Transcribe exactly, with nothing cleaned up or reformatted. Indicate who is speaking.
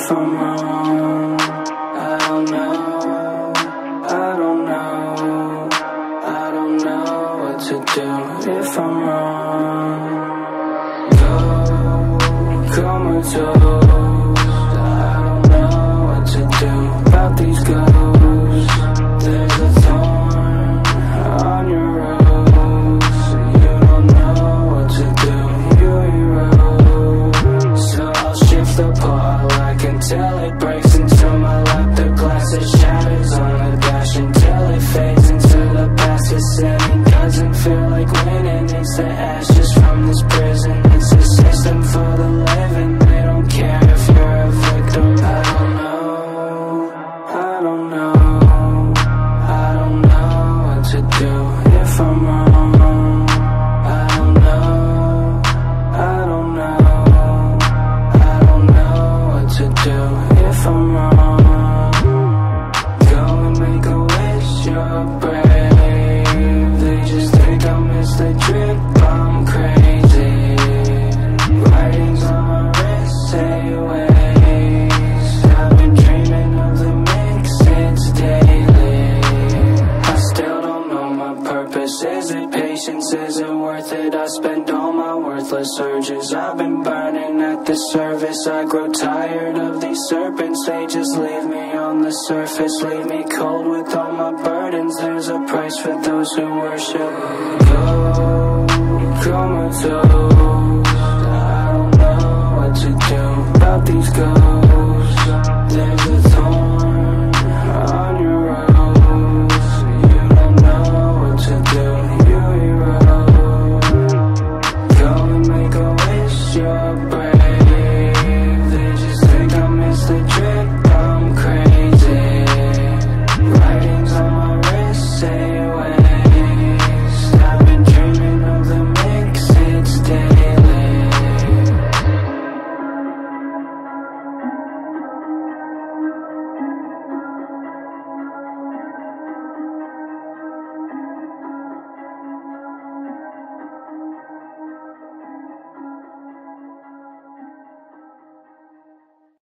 Speaker 1: if I'm wrong. I don't know, I don't know, I don't know what to do if I'm wrong. Go, comatose, I don't know what to do about these ghosts. There's a thorn on your rose, you don't know what to do, you erode. So I'll shift the ball, I can tell it breaks into my lap. The glass it shatters on the dash until it fades into the past. It's sinning, doesn't feel like winning. It's the ashes from this prison. It's a system for the living. They don't care if you're a victim. I don't know, I don't know, I don't know what to do if I'm wrong. I don't know, I don't know, I don't know what to do if I'm wrong. Go and make a wish, you're brave. They just think I missed the trip, I'm crazy. Writings on my wrist say ways. I've been dreaming of the mix, it's daily. I still don't know my purpose. Is it patience, is it worth it? I spend all my worthless urges. I've been burning at the surface. I grow tired of these serpents. They just leave me on the surface, leave me cold with all my burdens. There's a price for those who worship. Go, comatose, I don't know what to do about these ghosts.